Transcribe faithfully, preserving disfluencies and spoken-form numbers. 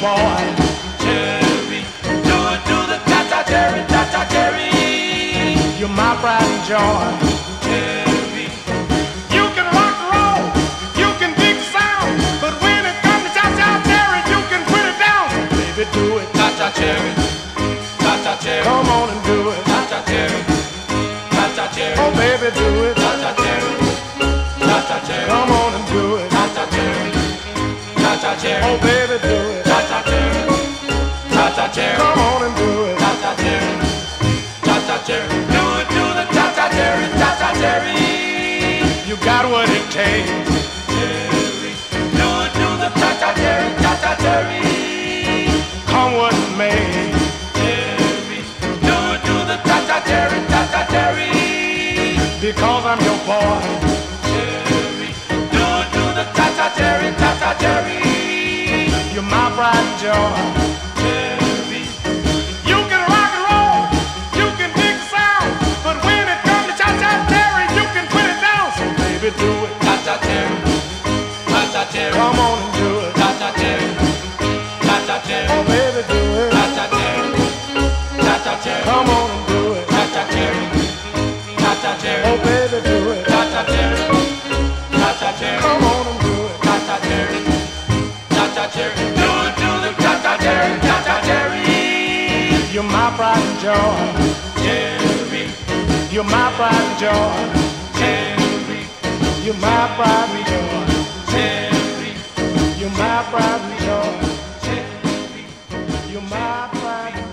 boy. Jerry, do it to the cha-cha Jerry, cha-cha Jerry. You're my pride and joy. Jerry, You can rock and roll, you can dig the sound, but when it comes to cha-cha Jerry, you can put it down. So baby, do it. cha-cha Jerry, cha-cha Jerry. Come on and do it. Cha-cha Jerry, cha-cha Jerry. Oh baby, do it. Cha-cha Jerry, cha-cha Jerry. Come on and do it. Cha-cha Jerry, cha-cha Jerry. Oh baby, do it. Cha-cha Jerry, cha-cha Jerry. Come on and do it. Cha-cha Jerry, cha-cha Jerry. Do it to the cha-cha Jerry, cha-cha Jerry. You got what it takes. Jerry, do it to the cha-cha Jerry, cha-cha Jerry. Come what may. Jerry, do it to the cha-cha Jerry, cha-cha Jerry. Because I'm your boy. Jerry, do it to the cha-cha Jerry, cha-cha Jerry. You're my pride and joy. Jerry, You can rock and roll, you can dig the sound, but when it comes to cha-cha Jerry, you can put it down. So baby, do it. cha-cha Jerry, cha-cha Jerry. Come on and do it. Cha-cha Jerry, cha-cha Jerry. Oh baby, do it. Cha-cha Jerry, cha-cha Jerry. Come on and do it. Cha-cha Jerry, cha-cha Jerry. Oh baby, do it. Cha-cha Jerry, cha-cha Jerry. Come on and do it. Cha-cha Jerry, cha-cha Jerry. Do it to the cha-cha Jerry, cha-cha Jerry. You're my pride and joy. Jerry, You're my pride and joy. Jerry, You're my pride and joy. Jerry, You're my pride and joy. Jerry. You're my pride and joy.